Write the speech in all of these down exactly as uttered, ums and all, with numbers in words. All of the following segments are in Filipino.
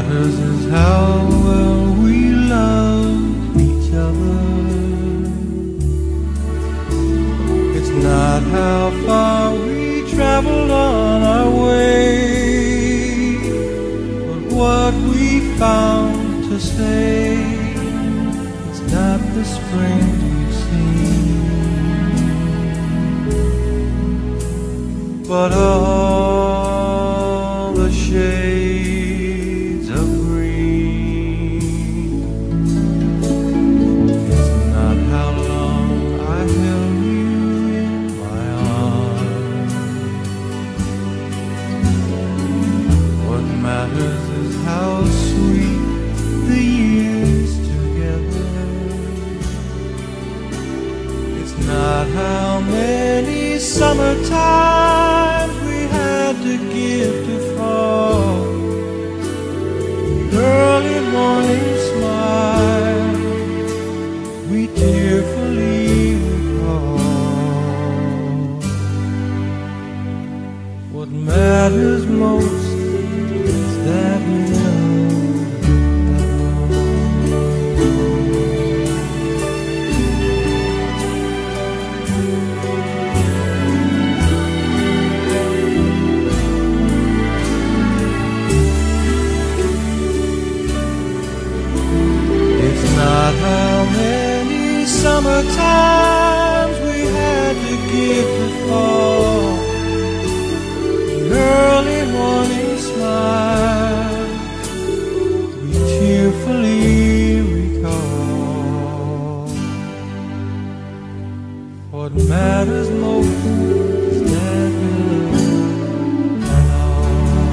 matters is how well we love each other. It's not how far we traveled on our way, but what we found to say. It's not the spring we've seen, but all the shades of green. It's not how long I held you in my arms. What matters is how sweet the years together. It's not how many summertimes we had to give to fall. Early morning smile we tearfully recall. What matters most is that we know. Not how many summertimes we had to give to fall. An early morning smile we tearfully recall. What matters most is that we love and all.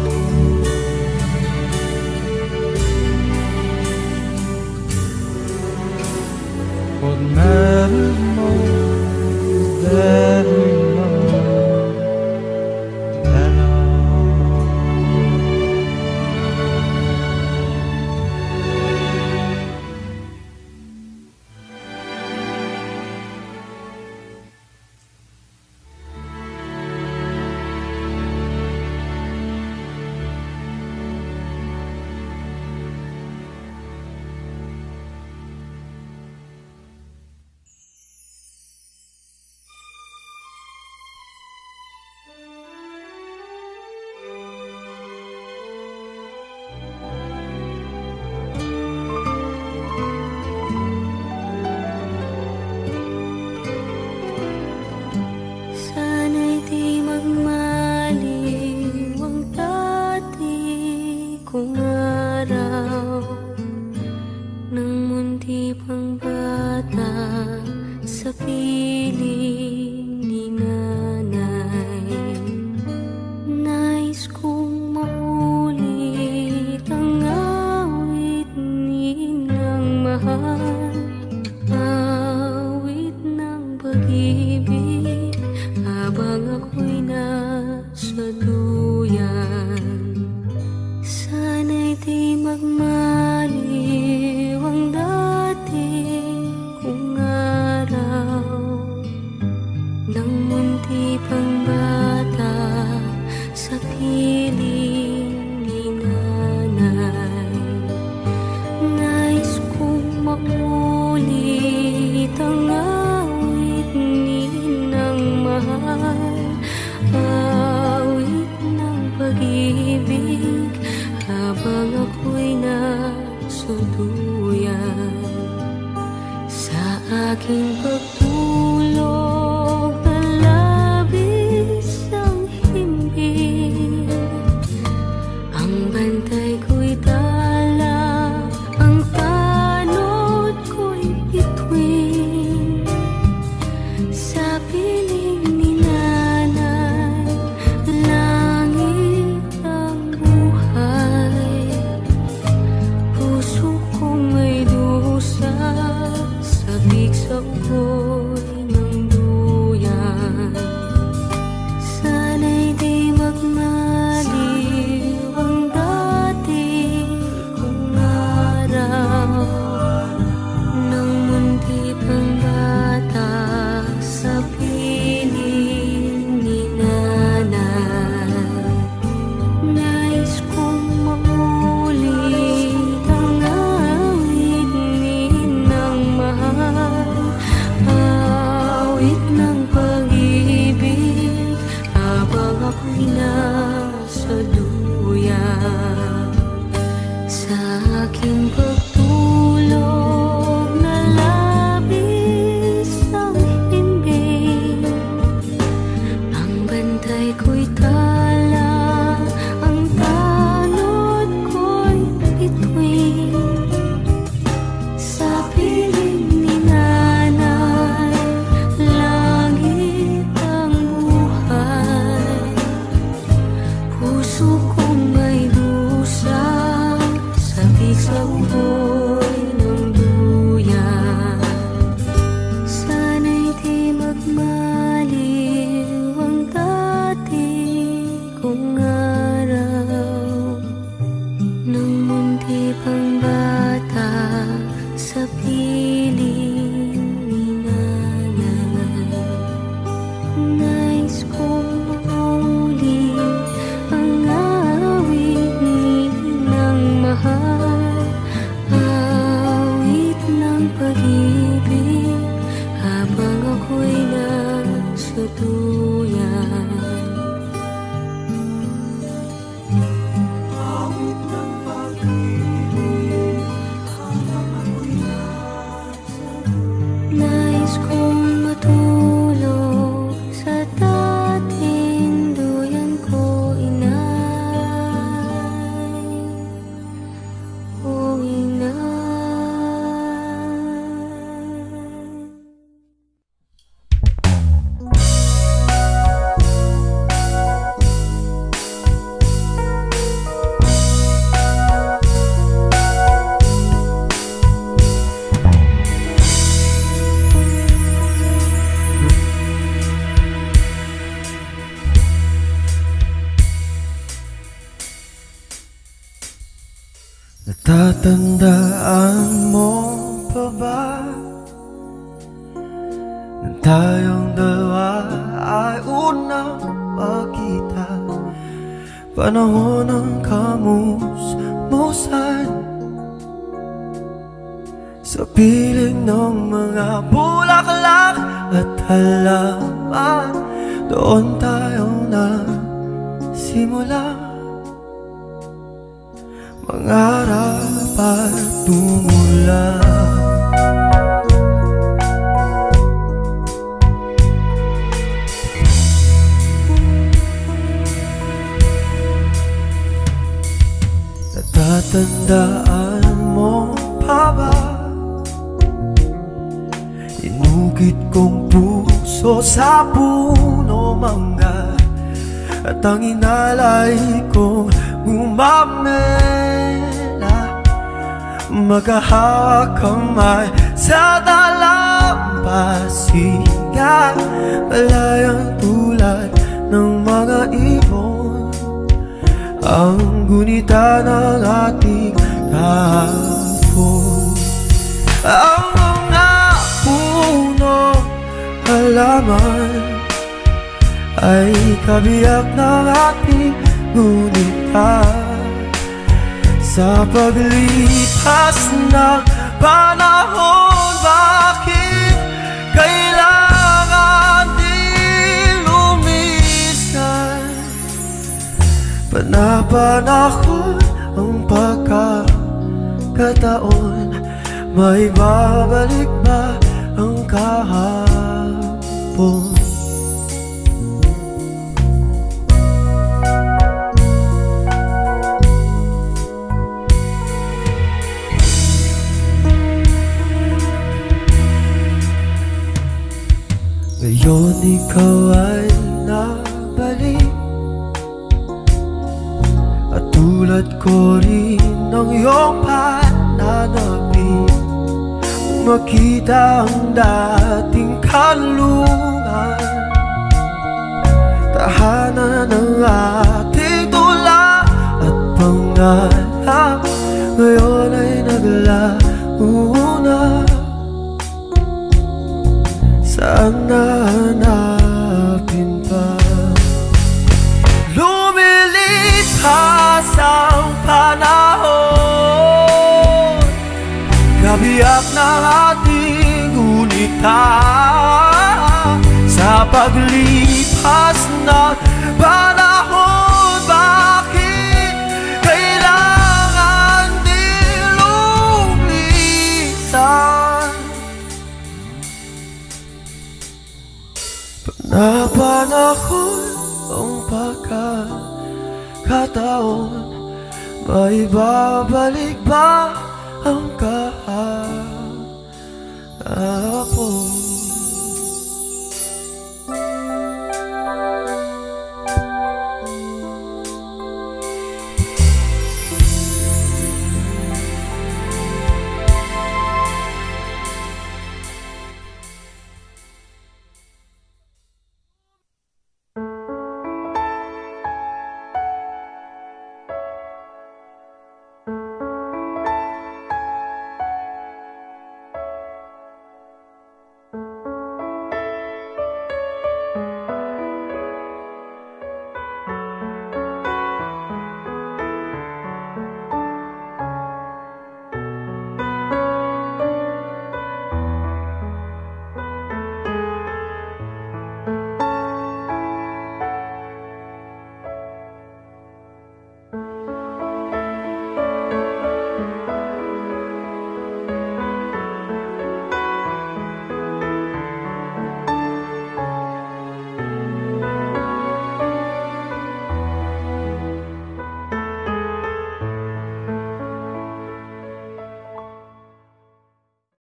What matters most is that we love and all. Nais kong makuha ako'y nang duyan. Sana'y di magmaliw ang dati kong araw, nung munti pang bata sa piling ni nanay. Nais kong maulit ang awit ni ng mahal, awit ng pag-ibig habang ako'y nasa duyan. Awit ng pag-ibig habang ako'y nasa duyan. Nais kong matulog sa dating duyan ko, inay. O inay. Natatandaan mo pa ba nang tayong dalawa ay unang magkita? Panahon ng kamusmusan sa piling ng mga bulaklak at halaman. Doon tayo nagsimula mangarap at tumulong. Natatandaan mo pa ba inugit kong puso sa puno mangga, at ang inalay kong umamela, magkahawak kamay sa dalampasigan, malayang tulad ng mga ibon, ang gunita ng ating kahapon. Ang mga puno halaman ay kabiyak ng ating gunita. Sa paglipas ng panahon, bakit kailangan din lumisan? Panapanahon ang pagkakataon, may babalik ba ang kahapon? Ngayon ikaw ay nabalik, at tulad ko rin ng iyong pananapin, makita ang dating kanlungan, tahanan ng ating tula at pangarap, ngayon ay naglaho na. Saan nahanapin pa? Lumilipas ang panahon, kabiyak ng ating gunita. Sa paglipas ng panahon, bakit kailangan din lumisan? Panapanahon ang pagkakataon, may babalik ba ang kahapon?